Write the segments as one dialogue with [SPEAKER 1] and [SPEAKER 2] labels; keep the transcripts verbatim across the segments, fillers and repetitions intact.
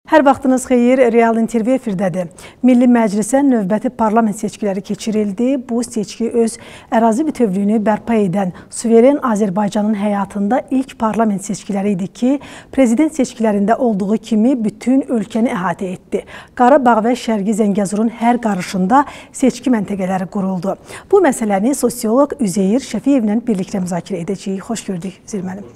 [SPEAKER 1] Hər vaxtınız xeyir, Real intervyu efirdədir. Milli Məclisə növbəti parlament seçkiləri keçirildi. Bu seçki öz ərazi bütövlüyünü bərpa edən suveren Azərbaycanın həyatında ilk parlament seçkiləri idi ki, prezident seçkilərində olduğu kimi bütün ölkəni əhatə etdi. Qarabağ və Şərqi Zəngəzurun hər qarışında seçki məntəqələri quruldu. Bu məsələni sosiolog Üzeyir Şəfiyevlə birlikdə müzakirə edəcəyik. Xoş gördük, Üzeyir müəllim.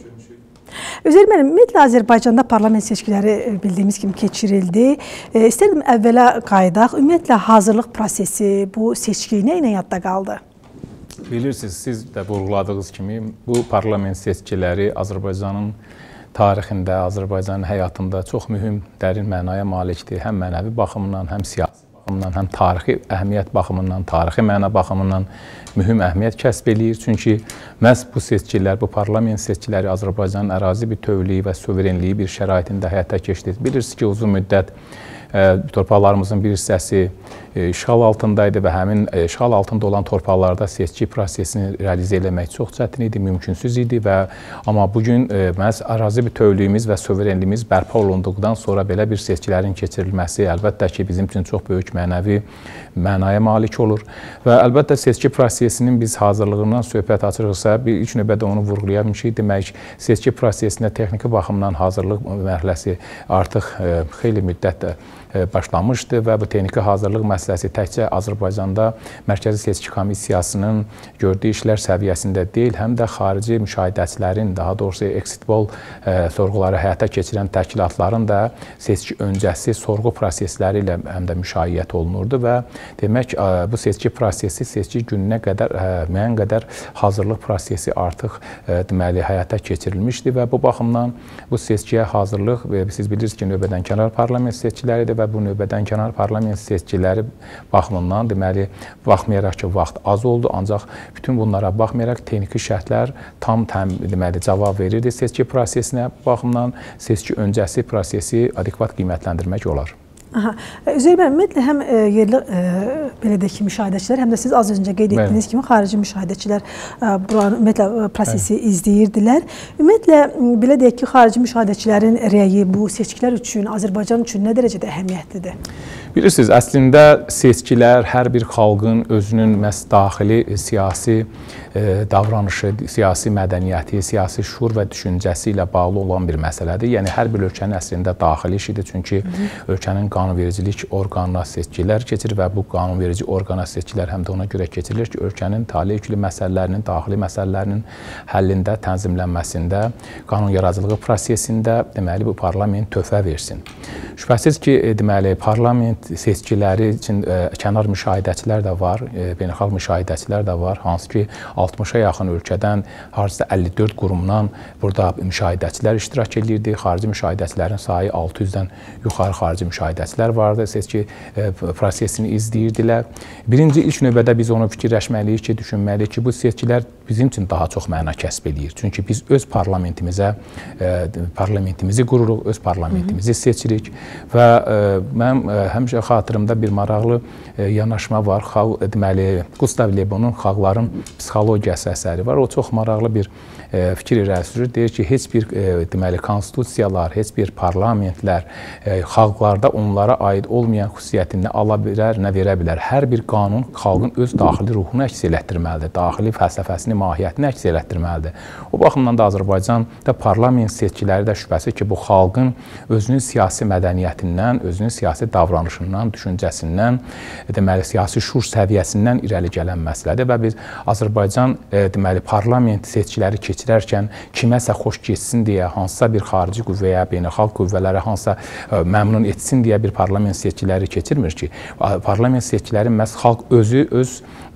[SPEAKER 1] Üzeyir müəllim, ümumiyyətlə Azərbaycanda parlament seçkiləri bildiyimiz kimi keçirildi. E, İstərdim əvvələ qaydaq. Ümumiyyətlə hazırlıq prosesi, bu seçki nə ilə yadda qaldı?
[SPEAKER 2] Bilirsiniz, siz də vurğuladığınız kimi bu parlament seçkiləri Azərbaycanın tarixində, Azərbaycanın həyatında çox mühüm, dərin mənaya malikdir. Həm mənəvi baxımından, həm siyasi baxımından, həm tarixi əhəmiyyət baxımından, tarixi məna baxımından mühüm əhəmiyyət kəsb eləyir. Çünki məhz bu seçkilər, bu parlament seçkiləri Azərbaycanın ərazi bütövlüyü və suverenliyi bir şəraitində həyata keçirir. Bilirsiniz ki, uzun müddət torpaqlarımızın bir hissəsi işğal altındaydı və həmin işğal altında olan torpaqlarda seçki prosesini realizə eləmək çox çətin idi, mümkünsüz idi və amma bugün məhz ərazi bütövlüyümüz və suverenliyimiz bərpa olunduqdan sonra belə bir seçkilərin keçirilməsi əlbəttə ki, bizim üçün çox böyük mənəvi mənaya malik olur və əlbəttə seçki prosesinin biz hazırlığından söhbət açırıqsa, bir ilk növbədə onu vurğulayan bir şey demək, seçki prosesində texniki baxımdan hazırlıq mərhələsi artıq xeyli müddət başlamışdı və bu texniki hazırlıq məsələsi təkcə Azərbaycanda Mərkəzi Seçki Komissiyasının gördüyü işlər səviyyəsində deyil, həm də xarici müşahidəçilərin, daha doğrusu exit poll sorğuları həyata keçirən təşkilatların da seçki öncəsi sorğu prosesləri ilə həm də müşayiət olunurdu və demək bu seçki prosesi seçki gününə qədər müəyyən qədər hazırlıq prosesi artıq deməli həyata keçirilmişdi və bu baxımdan bu seçkiyə hazırlıq, siz bilirsiniz ki, növbədənkənar parlament seçkiləridir və bu növbədənkənar parlament seçkiləri baxımından deməli baxmayaraq ki, vaxt az oldu, ancaq bütün bunlara baxmayaraq texniki şərtlər tam təm deməli cavab verirdi seçki prosesinə. Bu baxımdan seçki öncəsi prosesi adekvat qiymətləndirmək olar.
[SPEAKER 1] Aha. Üzeyir müəllim, ümumiyyətlə həm yerli belə deyək ki, müşahidəçilər, həm də siz az öncə qeyd etdiyiniz kimi xarici müşahidəçilər buranın ümumiyyətlə prosesi Bəli. izləyirdilər. Ümumiyyətlə belə deyək ki, xarici müşahidəçilərin rəyi bu seçkilər üçün, Azərbaycan üçün nə dərəcədə əhəmiyyətlidir?
[SPEAKER 2] Bilirsiniz, əslində seçkilər hər bir xalqın özünün məhz daxili siyasi davranışı, siyasi mədəniyyəti, siyasi şuur və düşüncəsi ilə bağlı olan bir məsələdir. Yəni, hər bir ölkənin əslində daxili işidir. Çünki Hı -hı. ölkənin qanunvericilik orqanına seçkilər keçir və bu qanunverici orqana seçkilər həm də ona görə keçirilir ki, ölkənin talih yüklü məsələlərinin, daxili məsələlərinin həllində, tənzimlənməsində, qanun yaradıcılığı prosesində deməli bu parlament töhfə versin. Şübhəsiz ki, deməli parlament seçkiləri üçün kənar müşahidəçilər də var, beynəlxalq müşahidəçilər də var, hansı ki altmışa yaxın ölkədən, haricdə əlli dörd qurumdan burada müşahidəçilər iştirak edirdi. Xarici müşahidəçilərin sayı altı yüzdən yuxarı xarici müşahidəçilər vardı, seçki prosesini izləyirdilər. Birinci ilk növbədə biz onu fikirləşməliyik ki, düşünməliyik ki, bu seçkilər bizim üçün daha çox məna kəsb edir. Çünki biz öz parlamentimizə, parlamentimizi qururuq, öz parlamentimizi seçirik və mənim həmişə xatırımda bir maraqlı yanaşma var. Deməli, Gustav Le Bon'un Xalqların Psixologiyası əsəri var. O çox maraqlı bir fikir irəli sürür. Deyir ki, heç bir deməli konstitusiyalar, heç bir parlamentlər xalqlarda onlara aid olmayan xüsusiyyətini ala bilər, nə verə bilər. Hər bir qanun xalqın öz daxili ruhunu əks elətdirməlidir, daxili fəlsəfəsini, mahiyyətini əks elətdirməlidir. O baxımdan da Azərbaycanda parlament seçkiləri də şübhəsiz ki, bu xalqın özünün siyasi mədəniyyətindən, özünün siyasi davranışından, düşüncəsindən, deməli siyasi şuur səviyyəsindən irəli gələn məsələdir və biz Azərbaycan deməli parlament seçkiləri keçirərkən kiməsə xoş keçsin deyə, hansısa bir xarici qüvvəyə, beynəlxalq qüvvələrə hansısa məmnun etsin deyə bir parlament seçkiləri keçirmir ki, parlament seçkiləri məhz xalq özü öz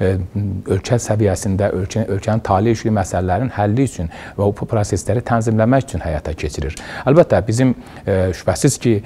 [SPEAKER 2] ölkə səviyyəsində, ölkə, ölkənin talih yüklü məsələlərin həlli üçün və o prosesləri tənzimləmək üçün həyata keçirir. Əlbəttə, bizim şübhəsiz ki,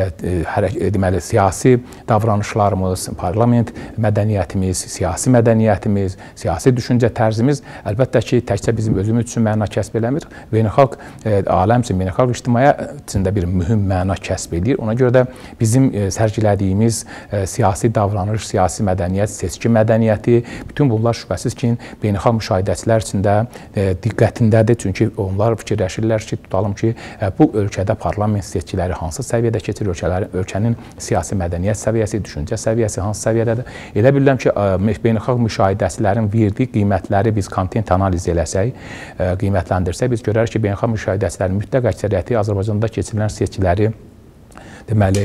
[SPEAKER 2] deməli, siyasi davranışlarımız, parlament mədəniyyətimiz, siyasi mədəniyyətimiz, siyasi düşüncə tərzimiz əlbəttə ki, təkcə bizim özümüz üçün məna kəsb eləmir, beynəlxalq aləm üçün, beynəlxalq ictimaiyyət üçün də bir mühüm məna kəsb edir. Ona görə də bizim sərgilədiyimiz siyasi davranış, siyasi mədəniyyət, seçki mədəniyyəti, bütün bunlar şübhəsiz ki, beynəlxalq müşahidəçilərə müşahidəçilər üçün də diqqətindədir. Çünki onlar fikirləşirlər ki, tutalım ki, bu ölkədə parlament seçkiləri hansı səviyyədə keçir, ölkənin siyasi mədəniyyət səviyyəsi, düşüncə səviyyəsi hansı səviyyədədir. Elə bilirəm ki, beynəlxalq müşahidəçilərin verdiyi qiymətləri biz kontent analiz eləsək, qiymətləndirsək, biz görərik ki, beynəlxalq müşahidəçilərin mütləq əksəriyyəti Azərbaycanda keçirilən seçkiləri deməli,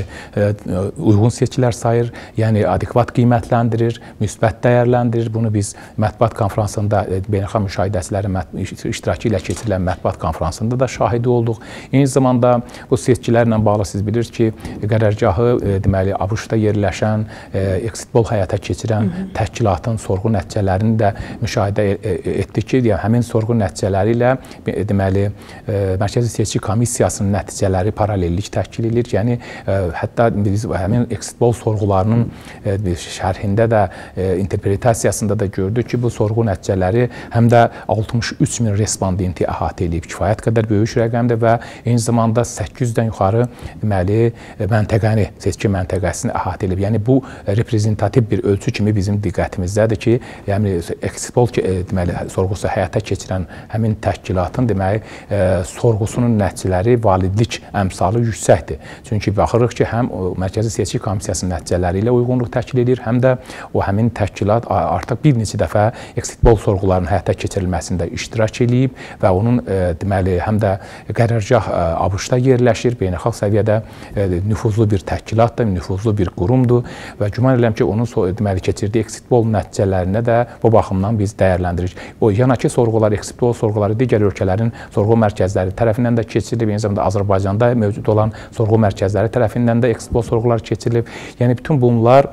[SPEAKER 2] uyğun seçkilər sayır, yəni adekvat qiymətləndirir, müsbət dəyərləndirir. Bunu biz mətbuat konfransında, beynəlxalq müşahidəçilərin iştirakı ilə keçirilən mətbuat konfransında da şahidi olduq. Eyni zamanda bu seçkilərlə bağlı siz bilirsiniz ki, qərargahı deməli, ABŞ-da yerləşən, exit poll həyata keçirən təşkilatın sorğu nəticələrini də müşahidə etdik ki, yəni, həmin sorğu nəticələri ilə deməli, Mərkəzi Seçki Komissiyasının nəticələri paralellik təşkil edir. Yəni, hətta biz həmin exit poll sorğularının şərhində də, interpretasiyasında da gördük ki, bu sorğu nəticələri həm də altmış üç min respondenti əhatə edib, kifayət qədər böyük rəqəmdir və eyni zamanda səkkiz yüzdən yuxarı deməli, məntəqəni, seçki məntəqəsini əhatə edib. Yəni, bu reprezentativ bir ölçü kimi bizim diqqətimizdədir ki, yəni, exit poll deməli, sorğusu həyata keçirən həmin təşkilatın deməli, sorğusunun nəticələri validlik əmsalı yüksəkdir. Çünki baxırıq ki, həm o Mərkəzi Seçki Komissiyasının nəticələri ilə uyğunluq təşkil edir, həm də o həmin təşkilat artıq bir neçə dəfə exit poll sorğularının həyata keçirilməsində iştirak edib və onun deməli, həm də qərargah ABŞ-da yerləşir, beynəlxalq səviyyədə nüfuzlu bir təşkilatdır, nüfuzlu bir qurumdur və güman edirəm ki, onun deməli, keçirdiyi exit poll nəticələrinə də bu baxımdan biz dəyərləndiririk. O yanakı sorğular, exit poll sorğuları digər ölkələrin sorğu mərkəzləri tərəfindən də keçirilib, eyni zamanda Azərbaycanda mövcud olan sorğu mərkəzləri tərəfindən də exit poll sorğular keçirilib. Yəni, bütün bunlar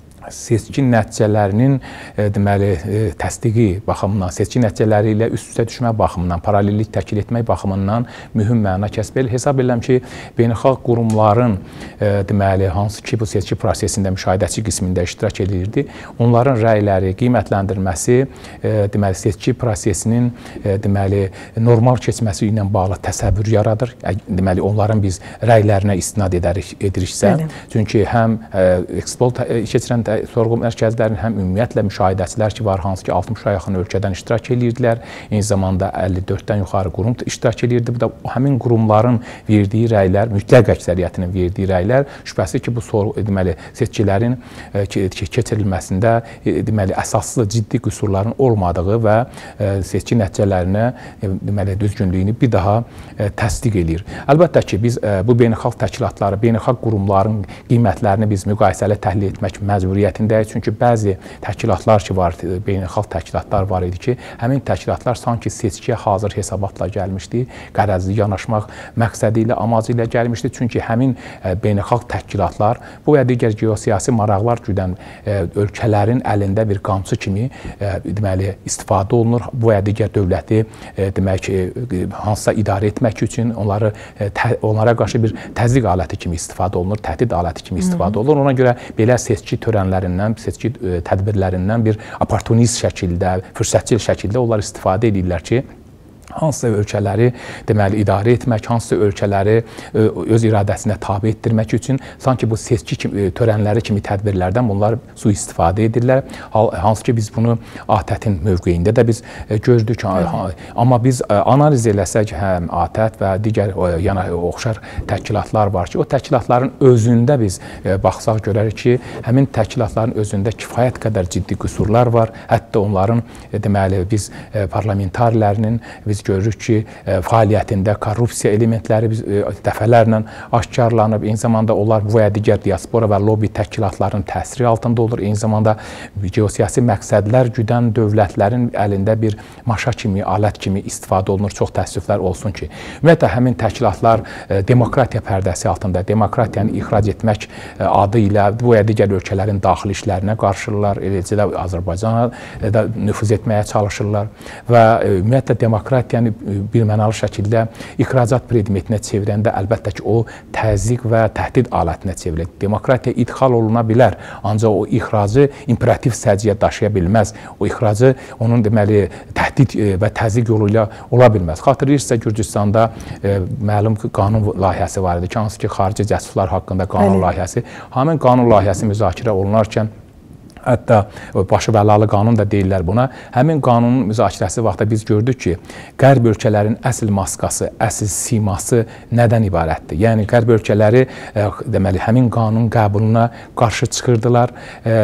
[SPEAKER 2] seçki nəticələrinin deməli, təsdiqi baxımından, seçki nəticələri ilə üst-üstə düşmə baxımından, paralellik təşkil etmək baxımından mühüm məna kəsb edir. Hesab edirəm ki, beynəlxalq qurumların deməli, hansı ki, bu seçki prosesində müşahidəçi qismində iştirak edirdi, onların rəyləri, qiymətləndirməsi deməli, seçki prosesinin deməli, normal keçməsi ilə bağlı təsəvvür yaradır. Deməli, onların biz rəylərinə istinad edərik, ediriksə, çünki həm exit poll keçirən sorğu mərkəzlərinin həm ümumiyyətlə müşahidəçilər ki var, hansı ki altmışa yaxın ölkədən iştirak edirdilər. Eyni zamanda əlli dörddən yuxarı qurum iştirak edirdi. Bu da həmin qurumların verdiyi rəylər, mütləq əksəriyyətinin verdiyi rəylər şübhəsiz ki, bu sorğu deməli seçkilərin keçirilməsində deməli əsaslı ciddi qüsurların olmadığı və seçki nəticələrinə deməli düzgünlüyünü bir daha təsdiq edir. Əlbəttə ki, biz bu beynəlxalq təşkilatları, beynəlxalq qurumların qiymətlərini biz müqayisəli təhlil etmək məcburiyyətindəyik. Çünki bəzi təşkilatlar ki var, beynəlxalq təşkilatlar var idi ki, həmin təşkilatlar sanki seçkiyə hazır hesabatla gəlmişdi, qərəzli yanaşmaq məqsədi ilə, amacı ilə gəlmişdi. Çünki həmin beynəlxalq təşkilatlar bu və digər geosiyasi maraqlar güdən ölkələrin əlində bir qamçı kimi deməli, istifadə olunur. Bu və digər dövləti demək, hansısa idarə etmək üçün onları, onlara qarşı bir təzyiq aləti kimi istifadə olunur, təhdid aləti kimi istifadə olunur. Ona görə belə seçki törənlərindən, seçki tədbirlərindən bir opportunist şəkildə, fürsətçil şəkildə onlar istifadə edirlər ki, hansısa ölkələri deməli, idarə etmək, hansısa ölkələri öz iradəsinə tabi etdirmək üçün sanki bu seçki kimi, törənləri kimi tədbirlərdən bunlar sui-istifadə edirlər. Hansı ki, biz bunu ATƏT-in mövqeyində də biz gördük. Amma biz analiz eləsək, həm ATƏT və digər yana oxşar təşkilatlar var ki, o təşkilatların özündə biz baxsaq görərik ki, həmin təşkilatların özündə kifayət qədər ciddi qüsurlar var. Hətta onların deməli, biz parlamentarlərinin biz görürük ki, fəaliyyətində korrupsiya elementləri biz dəfələrlə aşkarlanıb. Eyni zamanda onlar bu və digər diaspora və lobby təşkilatlarının təsiri altında olur. Eyni zamanda geosiyasi məqsədlər güdən dövlətlərin əlində bir maşa kimi, alət kimi istifadə olunur. Çox təəssüflər olsun ki, ümumiyyətlə həmin təşkilatlar demokratiya pərdəsi altında, demokratiyanı ixrac etmək adı ilə bu və digər ölkələrin daxili işlərinə qarşıdırlar. Eləcə də Azərbaycana da nüfuz etməyə çalışırlar və ümumiyyətlə demokratiya yəni birmənalı şəkildə ixracat predmetinə çevirəndə əlbəttə ki, o təzyiq və təhdid alətinə çevrilir. Demokratiya idxal oluna bilər, ancaq o ixracı imperativ səciyyə daşıya bilməz. O ixracı onun deməli təhdid və təzyiq yolu ilə ola bilməz. Xatırlayırsınızsa Gürcüstanda e, məlum qanun layihəsi var idi ki, hansı ki, xarici cəsuslar haqqında qanun layihəsi. Həmin qanun layihəsi müzakirə olunarkən hətta başı bəlalı qanun da deyirlər buna. Həmin qanunun müzakirəsi vaxtda biz gördük ki, Qərb ölkələrin əsl maskası, əsl siması nədən ibarətdir? Yəni, Qərb ölkələri deməli, həmin qanun qəbuluna qarşı çıxırdılar.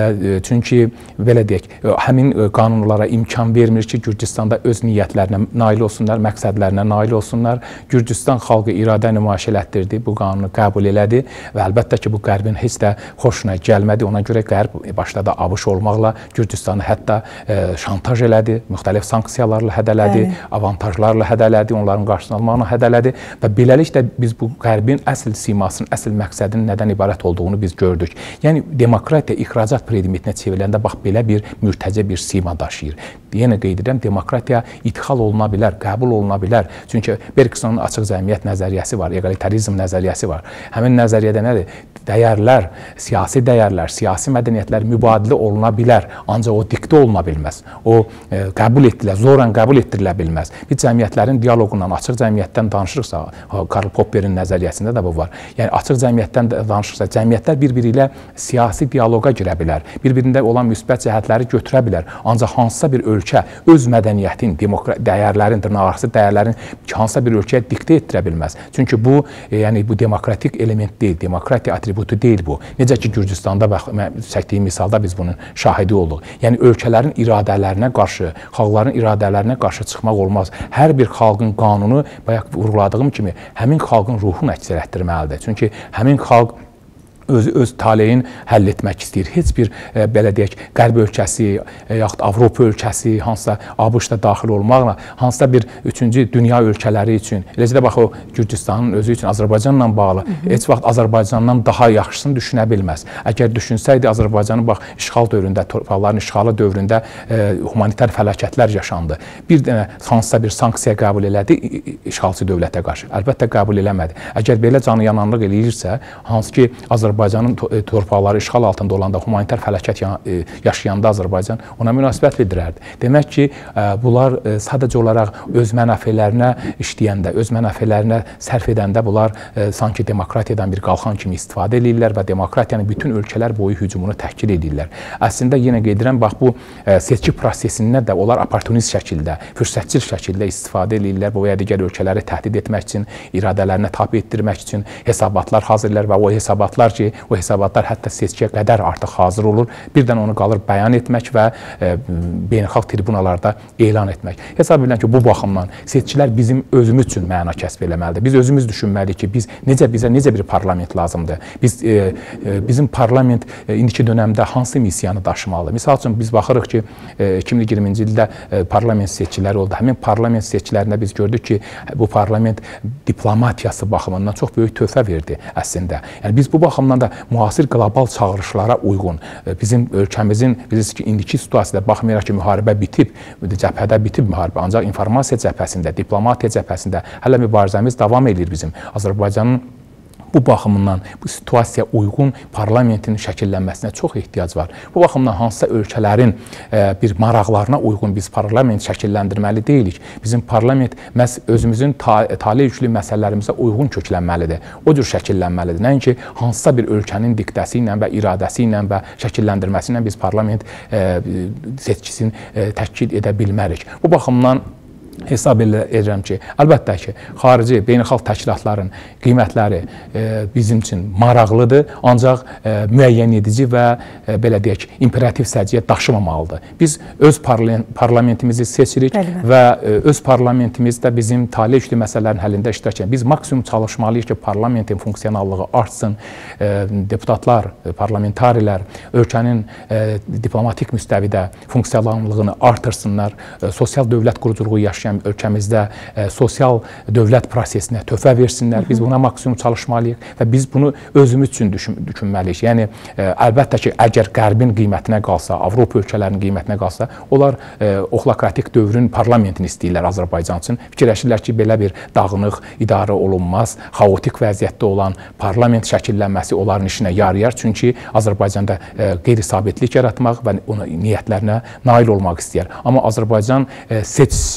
[SPEAKER 2] Çünki, belə deyək, həmin qanunlara imkan vermir ki, Gürcüstanda öz niyyətlərinə nail olsunlar, məqsədlərinə nail olsunlar. Gürcüstan xalqı iradə nümayiş elətdirdi, bu qanunu qəbul elədi və əlbəttə ki, bu Qərbin heç də xoşuna gəlmədi. Ona görə Qərb başda da A B Ş olmaqla Gürcüstanı hətta e, şantaj elədi, müxtəlif sanksiyalarla hədələdi, Bəli. avantajlarla hədələdi, onların qarşısını almaqla hədələdi və beləliklə biz bu Qərbin əsl simasının, əsl məqsədinin nədən ibarət olduğunu biz gördük. Yəni, demokratiya ixracat predmetinə çevriləndə bax, belə bir mürtəzə bir sima daşıyır. Yenə qeyd edirəm, demokratiya idxal oluna bilər, qəbul oluna bilər. Çünki Bergsonun açıq cəmiyyət nəzəriyyəsi var, egalitarizm nəzəriyyəsi var. Həmin nəzəriyyədə nədir? Dəyərlər, siyasi dəyərlər, siyasi mədəniyyətlər mübadilə oluna bilər, ancaq o diktə oluna bilməz. O e, qəbul etdilə, zorla qəbul etdirilə bilməz. Biz cəmiyyətlərin dialoqundan, açıq cəmiyyətdən danışırsa, Karl Popperin nəzəriyyəsində də bu var. Yəni, açıq cəmiyyətdən danışırsa, cəmiyyətlər bir-biri ilə siyasi dialoqa girə bilər, bir-birində olan müsbət cəhətləri götürə bilər. Ancaq hansısa bir ölkə öz mədəniyyətin, dəyərlərin, dırnaqarası dəyərlərin hansısa bir ölkəyə diktə etdirə bilməz. Çünki bu, e, yəni, bu demokratik element deyil, demokratiya atributu deyil bu. Necə ki, Gürcüstanda çəkdiyim misalda biz bunun şahidi olduq. Yəni, ölkələrin iradələrinə qarşı, xalqların iradələrinə qarşı çıxmaq olmaz. Hər bir xalqın qanunu, bayaq vurguladığım kimi, həmin xalqın ruhunu əks etdirməlidir. Çünki həmin xalq öz, öz taleyin həll etmək istəyir. Heç bir, e, belə deyək, Qərb ölkəsi, e, yaxud Avropa ölkəsi, hansısa A B Ş-da daxil olmaqla, hansısa bir üçüncü dünya ölkələri üçün, eləcə də bax, o Gürcüstanın özü üçün Azərbaycanla bağlı, Hı -hı. heç vaxt Azərbaycandan daha yaxşısını düşünə bilməz. Əgər düşünsəydi, Azərbaycanın bax, işğal dövründə, torpaqların işğalı dövründə e, humanitar fəlakətlər yaşandı. Bir dənə hansısa bir sanksiya qəbul elədi işğalçı dövlətə qarşı. Əlbəttə qəbul eləmədi. Əgər belə canı yananlıq eləyirsə, hansı ki, Azərbaycan Azərbaycanın torpaqları işğal altında olanda, humanitar fəlakət yaşayanda Azərbaycan ona münasibət bildirərdi. Demək ki, bunlar sadəcə olaraq öz mənafələrinə işləyəndə, öz mənafələrinə sərf edəndə bunlar sanki demokratiyadan bir qalxan kimi istifadə edirlər və demokratiyanın bütün ölkələr boyu hücumunu təhkil edirlər. Əslində, yenə qeyd edirəm, bax, bu seçki prosesində də onlar opportunist şəkildə, fürsətçil şəkildə istifadə edirlər bu və ya digər ölkələri təhdid etmək üçün, iradələrinə tabi etdirmək üçün hesabatlar hazırlar və o hesabatlar ki, o hesabatlar hətta seçkiyə qədər artıq hazır olur. Birdən onu qalır bəyan etmək və e, beynəlxalq tribunalarda elan etmək. Hesab edirəm ki, bu baxımdan seçkilər bizim özümüz üçün məna kəsb eləməlidir. Biz özümüz düşünməliyik ki, biz necə bizə necə bir parlament lazımdır? Biz e, e, bizim parlament e, indiki dövrdə hansı missiyanı daşımalıdır? Misal üçün biz baxırıq ki, e, iki min iyirminci ildə e, parlament seçkiləri oldu. Həmin parlament seçkilərində biz gördük ki, bu parlament diplomatiyası baxımından çox böyük töhfə verdi əslində. Yəni biz bu baxımdan da müasir qlobal çağırışlara uyğun bizim ölkəmizin, bilirsiniz ki, indiki situasiyada baxmayaraq ki, müharibə bitib, cəbhədə bitib müharibə, ancaq informasiya cəbhəsində, diplomatiya cəbhəsində hələ mübarizəmiz davam edir bizim. Azərbaycanın bu baxımından, bu situasiyaya uyğun parlamentin şəkillənməsinə çox ehtiyac var. Bu baxımdan hansısa ölkələrin e, bir maraqlarına uyğun biz parlament şəkilləndirməli deyilik. Bizim parlament məhz özümüzün ta tale yüklü məsələlərimizə uyğun köklənməlidir. O cür şəkillənməlidir. Nəinki hansısa bir ölkənin diktəsi ilə və iradəsi ilə və şəkilləndirməsi ilə biz parlament e, seçkisini e, təşkil edə bilmərik. Bu baxımdan hesab edirəm ki, əlbəttə ki, xarici, beynəlxalq təşkilatların qiymətləri e, bizim üçün maraqlıdır, ancaq e, müəyyən edici və e, belə deyək, imperativ səciyyə daşımamalıdır. Biz öz parlamentimizi seçirik Bəli. və e, öz parlamentimiz də bizim tale yüklü məsələlərin həllində iştirak edir. Biz maksimum çalışmalıyıq ki, parlamentin funksionallığı artsın, e, deputatlar, parlamentarilər ölkənin e, diplomatik müstəvidə funksionallığını artırsınlar, e, sosial dövlət quruculuğu yaşayan ölkəmizdə e, sosial dövlət prosesinə töhfə versinlər. Biz buna maksimum çalışmalıyıq və biz bunu özümüz üçün düşün, düşünməliyik. Yəni, e, əlbəttə ki, əgər Qərbin qiymətinə qalsa, Avropa ölkələrinin qiymətinə qalsa, onlar e, oxlokratik dövrün parlamentini istəyirlər Azərbaycan üçün. Fikirləşirlər ki, belə bir dağınıq, idarə olunmaz, xaotik vəziyyətdə olan parlament şəkillənməsi onların işinə yarayar. Çünki Azərbaycanda e, qeyri-sabitlik yaratmaq və ona niyyətlərinə nail olmaq istəyər. Amma Azərbaycan e, seçisi bu gün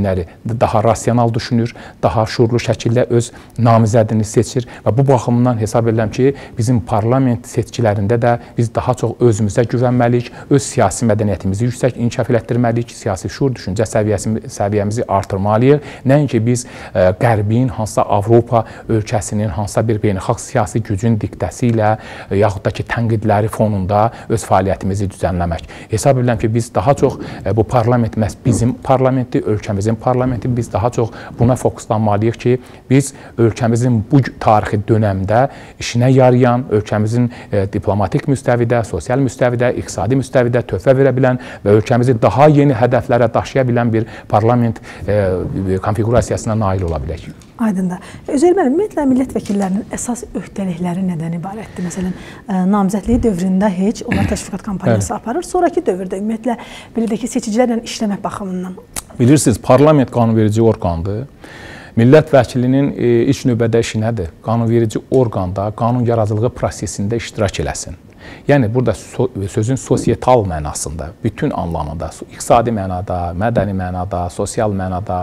[SPEAKER 2] günləri daha rasional düşünür, daha şuurlu şəkildə öz namizədini seçir və bu baxımdan hesab edirəm ki, bizim parlament seçkilərində də biz daha çox özümüzə güvənməliyik, öz siyasi mədəniyyətimizi yüksək inkişaf etdirməliyik, siyasi şuur düşüncə səviyyəmizi artırmalıyıq. Nəinki biz Qərbin, hansısa Avropa ölkəsinin, hansısa bir beynəlxalq siyasi gücün diktəsi ilə yaxud da ki, tənqidləri fonunda öz fəaliyyətimizi düzənləmək. Hesab edirəm ki, biz daha çox bu parlament məhz bizim parlamentdir, ölkəmizin parlamenti, biz daha çox buna fokuslanmalıyıq ki, biz ölkəmizin bu tarixi dönəmdə işinə yarayan, ölkəmizin diplomatik müstəvidə, sosial müstəvidə, iqtisadi müstəvidə töhfə verə bilən və ölkəmizi daha yeni hədəflərə daşıya bilən bir parlament konfigurasiyasına nail ola bilək.
[SPEAKER 1] Aydındır. Özəl müəllim, ümumiyyətlə millət vəkillərinin əsas öhdəlikləri nədən ibarətdir? Məsələn, namizədliyi dövründə heç onlar təşviqat kampaniyası aparır, sonraki dövrdə ümumiyyətlə belə də ki, seçicilərlə işləmək baxımından.
[SPEAKER 2] Bilirsiniz, parlament qanunverici orqandır. Millət vəkilinin ilk növbədə işi nədir? Qanunverici orqanda qanun yaradıcılığı prosesində iştirak eləsin. Yəni, burada sözün sosietal mənasında, bütün anlamında, iqtisadi mənada, mədəni mənada, sosial mənada,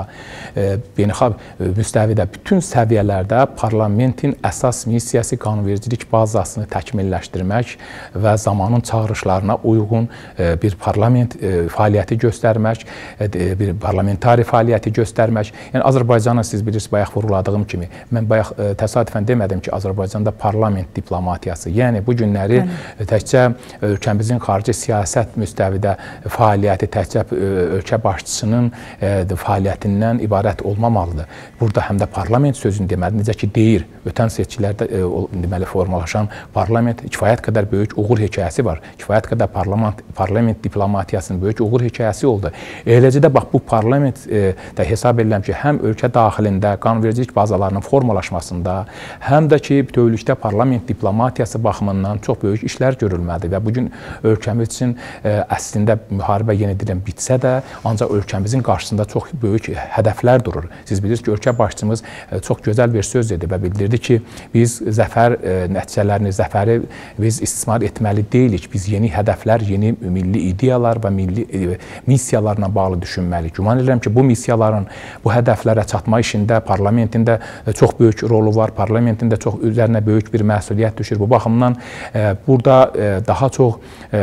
[SPEAKER 2] beynəlxalq müstəvidə, bütün səviyyələrdə parlamentin əsas missiyası qanunvericilik bazasını təkmilləşdirmək və zamanın çağırışlarına uyğun bir parlament fəaliyyəti göstərmək, bir parlamentari fəaliyyəti göstərmək. Yəni, Azərbaycanı siz bilirsiniz, bayaq vurguladığım kimi, mən bayaq təsadüfən demədim ki, Azərbaycanda parlament diplomatiyası, yəni bu günləri təkcə ölkəmizin xarici siyasət müstəvidə fəaliyyəti təkcə ölkə başçısının fəaliyyətindən ibarət olmamalıdır. Burada həm də parlament sözünü deməli, necə ki deyir, ötən seçkilərdə deməli formalaşan parlament kifayət qədər böyük uğur hekayəsi var. Kifayət qədər parlament, parlament diplomatiyasının böyük uğur hekayəsi oldu. Eləcə də bax bu parlament də hesab edirəm ki, həm ölkə daxilində qanunvericilik bazalarının formalaşmasında, həm də ki bütövlükdə parlament diplomatiyası baxımından çox böyük işlər görülməlidir və bugün ölkəmiz üçün əslində müharibə yeni deyirəm bitsə də, ancaq ölkəmizin qarşısında çox böyük hədəflər durur. Siz bilirsiniz ki, ölkə başçımız çox gözəl bir söz dedi və bildirdi ki, biz zəfər nəticələrini, zəfəri biz istismar etməli deyilik. Biz yeni hədəflər, yeni milli ideyalar və milli missiyalarla bağlı düşünməliyik. Güman edirəm ki, bu missiyaların, bu hədəflərə çatma işində parlamentin də çox böyük rolu var, parlamentin də çox üzərinə böyük bir məsuliyyət düşür. Bu baxımdan burada daha çox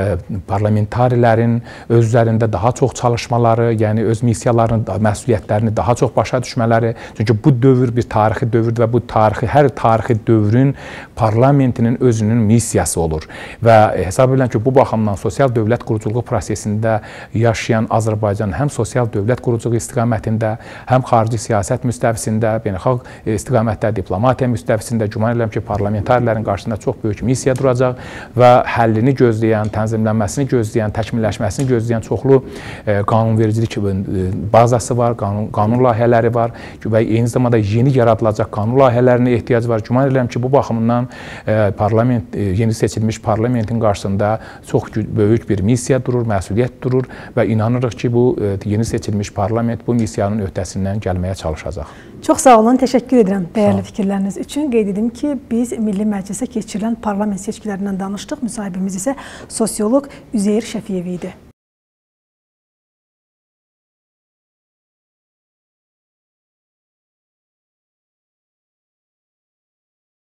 [SPEAKER 2] parlamentarilərin özlərində daha çox çalışmaları, yəni öz missiyalarını, məsuliyyətlərini daha çox başa düşmələri. Çünki bu dövr bir tarixi dövrdür və bu tarixi, hər tarixi dövrün parlamentinin özünün missiyası olur. Və hesab edirəm ki, bu baxımdan sosial dövlət quruculuğu prosesində yaşayan Azərbaycan həm sosial dövlət quruculuğu istiqamətində, həm xarici siyasət müstəvisində, beynəlxalq istiqamətdə, diplomatiya müstəvisində güman edirəm ki, parlamentarilərin qarşısında çox böyük missiya duracaq və həllini gözləyən, tənzimlənməsini gözləyən, təkmilləşməsini gözləyən çoxlu qanunvericilik bazası var, qanun, qanun layihələri var və eyni zamanda yeni yaradılacaq qanun layihələrinə ehtiyac var. Güman edirəm ki, bu baxımdan parlament, yeni seçilmiş parlamentin qarşısında çox böyük bir missiya durur, məsuliyyət durur və inanırıq ki, bu yeni seçilmiş parlament bu missiyanın öhdəsindən gəlməyə çalışacaq.
[SPEAKER 1] Çox sağ olun, təşəkkür edirəm dəyərli fikirləriniz üçün. Qeyd edim ki, biz Milli Məclisə keçirilən parlament seçkilərindən danışdıq. Müsahibimiz isə sosioloq Üzeyir Şəfiyev idi.